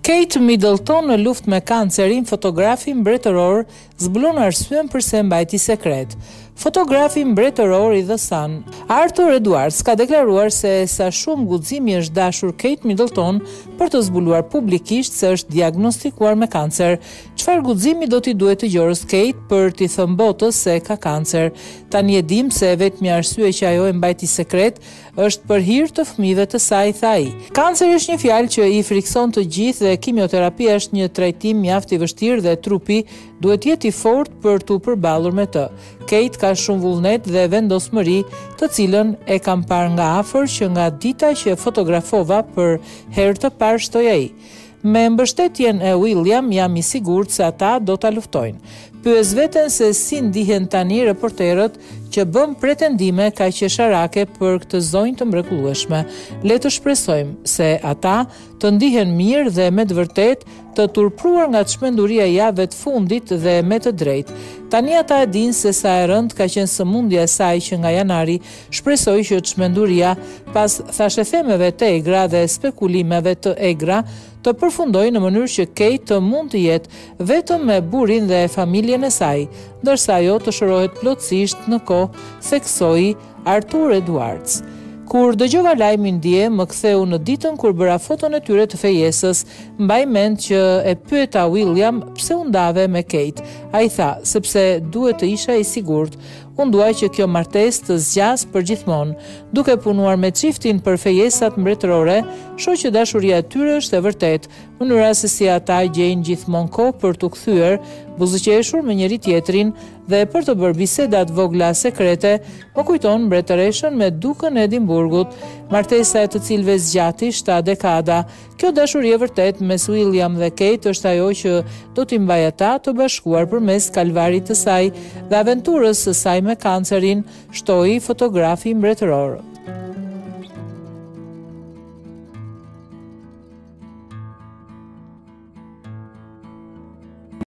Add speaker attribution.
Speaker 1: Kate Middleton në luftë me kancerin, fotografi mbretëror zbulon arsyen pse mbajti sekret. Fotografi mbretëror i The Sun, Arthur Edwards, ka deklaruar se sa shumë guximi është dashur Kate Middleton për të zbuluar publikisht se është diagnostikuar me kancer. Çfarë guximi do t'i duhet të gjorës Kate për t'i thënë botës se ka kancer? Tani e dim se vetmi arsye që ajo e mbajti sekret është për hir të fëmijëve të saj, tha ai. Kanceri është një fjalë që i frikson të gjithë dhe kimioterapia është një trajtim mjaft i vështirë dhe trupi duhet jetë i fortë për t'u përballur me të. Kate ka shumë vullnet dhe vendosmëri, të cilën e kam parë nga afër që nga dita që fotografova për herë të parë, shtoi ai. Me mbështetjen e William jam i sigurt se ata do ta luftojnë. Pyes veten se si ndihen tani reporterët që bën pretendime kaq qesharake për këtë zonjë të mrekullueshme. Le të shpresojmë se ata të ndihen mirë dhe me të vërtetë të turpruar nga çmenduria e javëve të fundit dhe me të drejtë. Tani ata e dinë se sa e rëndë ka qenë sëmundja e saj që nga janari shpresoj që çmenduria pas thashethemeve të egra dhe spekulimeve të egra të përfundojë në mënyrë që Kate të mund të jetë vetëm me burrin dhe familjen e saj, ndërsa ajo të shërohet plotësisht në kohë, theksoi Arthur Edwards. Kur dëgjova lajmin dje, më ktheu në ditën kur bëra foton e tyre të fejesës. Mbaj mend që e pyeta William pse u ndave me Kate. Ai tha, sepse duhet të isha i sigurt. Unë duaj që kjo martesë të zgjas përgjithmonë. Duke punuar me çiftin për fejesat mbretërore, shoh që dashuria e tyre është e vërtetë. Mënyra se si ata gjejnë gjithmonë kohë për t'u kthyer, buzëqeshur me njëri tjetrin dhe për të bërë biseda të vogla sekrete, më kujton mbretëreshën me dukën e Edimburgut, martesa e të cilëve zgjati 7 dekada. Kjo dashuri e vërtetë mes William dhe Kate është ajo që do t'i mbajë ata të bashkuar përmes kalvarit të saj dhe aventurës së saj me kancerin, shtoi fotografi mbretëror.